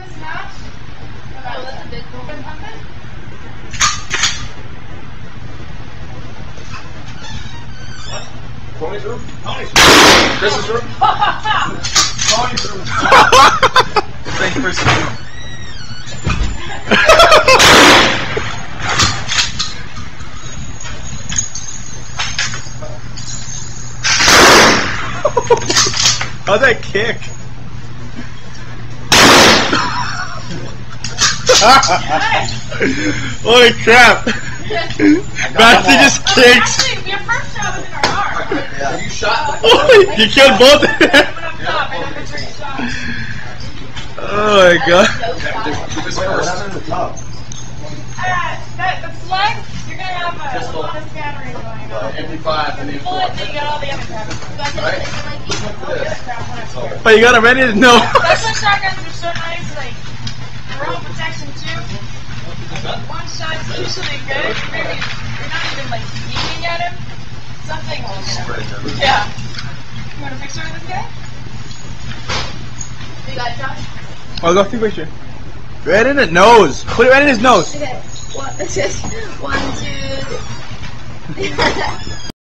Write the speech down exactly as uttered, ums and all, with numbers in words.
this match? Oh, that's a big one. What? Tony's room? Tony's room. Chris's room? Tony's room. Same person's room. How'd that kick? Holy crap! Basti just kicks. Actually, your first shot was in our arm. Yeah. You shot like that. You killed both of them. Oh my god. Uh, that, the SLUG, you're going to have a, a lot of scattering going on. M P five and You pull it, then you got all the other crap. Right. But But you got him ready to know. that's why shotguns are so nice, like, they're all protection too. One shot's usually good. Maybe you're not even like aiming at him. Something will hit him. Yeah. You want a picture of this guy? You got it, Josh? I'll go see picture. Right in the nose. Put it right in his nose. Okay. One, one, two, three.